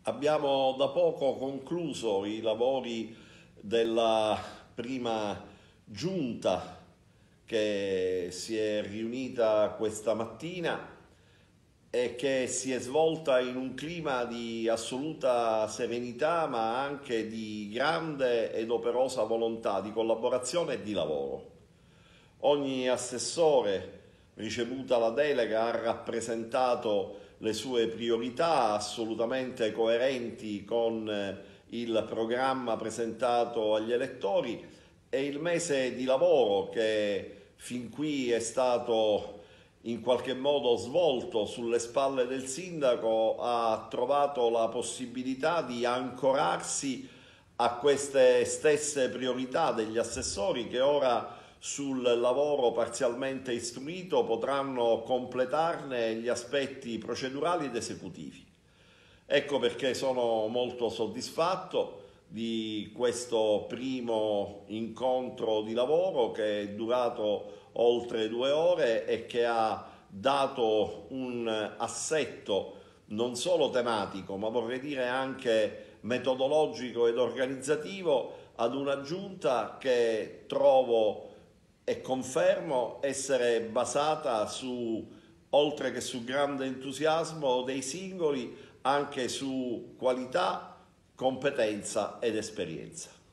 Abbiamo da poco concluso i lavori della prima giunta che si è riunita questa mattina e che si è svolta in un clima di assoluta serenità, ma anche di grande ed operosa volontà di collaborazione e di lavoro. Ogni assessore, ricevuta la delega, ha rappresentato le sue priorità assolutamente coerenti con il programma presentato agli elettori, e il mese di lavoro che fin qui è stato in qualche modo svolto sulle spalle del sindaco ha trovato la possibilità di ancorarsi a queste stesse priorità degli assessori, che ora sul lavoro parzialmente istruito potranno completarne gli aspetti procedurali ed esecutivi. Ecco perché sono molto soddisfatto di questo primo incontro di lavoro, che è durato oltre 2 ore e che ha dato un assetto non solo tematico, ma vorrei dire anche metodologico ed organizzativo ad una giunta che trovo e confermo essere basata su, oltre che su grande entusiasmo dei singoli, anche su qualità, competenza ed esperienza.